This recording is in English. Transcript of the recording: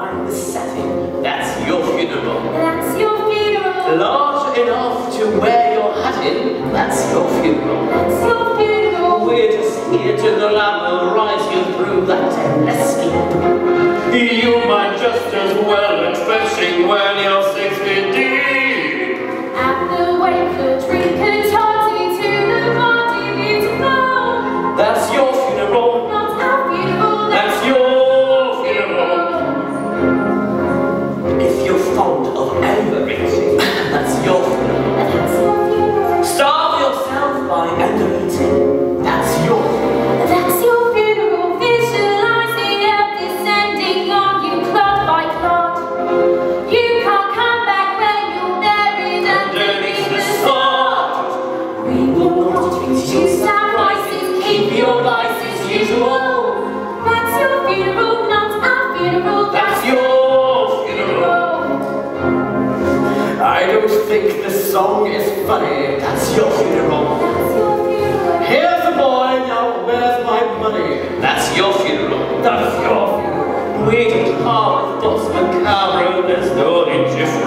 like the setting. That's your funeral. That's your funeral. Large enough to wear your hat in. That's your funeral. That's your funeral. We're just here to glamorize you through that endless sleep. You might just as well expressing when you're 6 feet deep. At the wake, the drink and toddy to the body beautiful. That's your funeral. Not our funeral. That's your funeral. If you're fond of overeating, that's your funeral. That's your funeral. Starve yourself by undereating. That's your funeral. That's your funeral. Visualize the earth descending on you clod by clod. You can't come back when you're buried underneath the sod. We will not reduce our voices, keep your life as usual. That's your funeral, not our funeral. That's your funeral. I don't think this song is funny. That's your funeral. That's your funeral. Here's a boy, now where's my money? That's your funeral. That's your funeral. We don't harm thoughts macabre. There's no inch